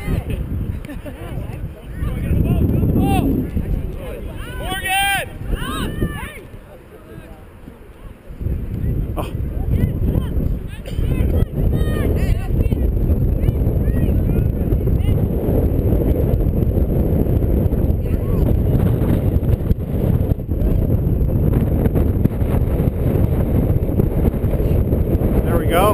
Go.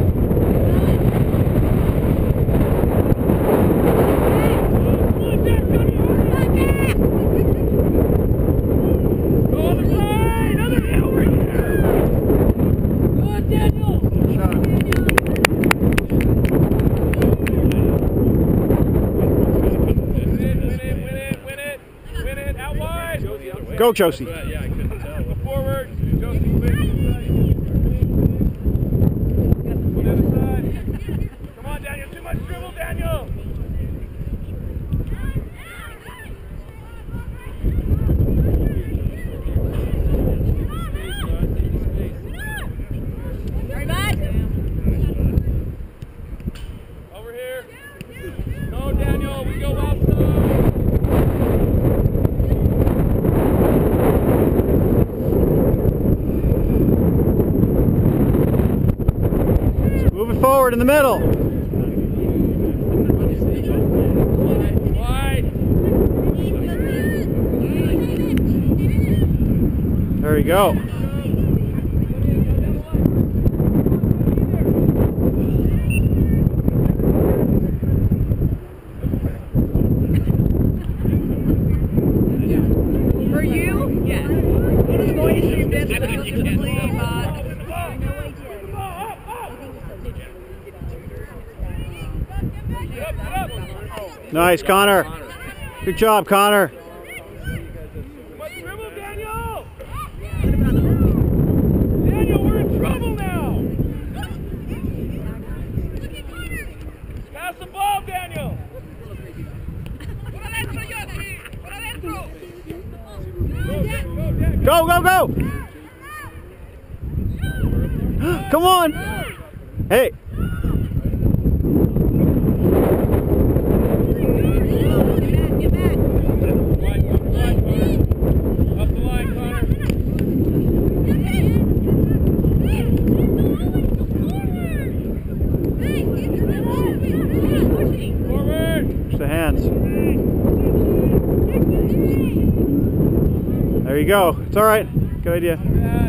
Go, Josie. Yeah, I couldn't tell. Go forward. Josie, quick. On the other side. Come on, Daniel. Too much dribble, Daniel. Very much. Over here. Go, Daniel. We go outside. Moving forward in the middle. Wide. There you go. For you? Yes. It is going to shoot this. Nice, Connor. Good job, Connor. Come on, dribble, Daniel. Daniel, we're in trouble now. Pass the ball, Daniel. Go, go, go! Come on! Hey! Get back. Up the line, Connor. Forward. Push the hands. There you go. It's all right. Good idea.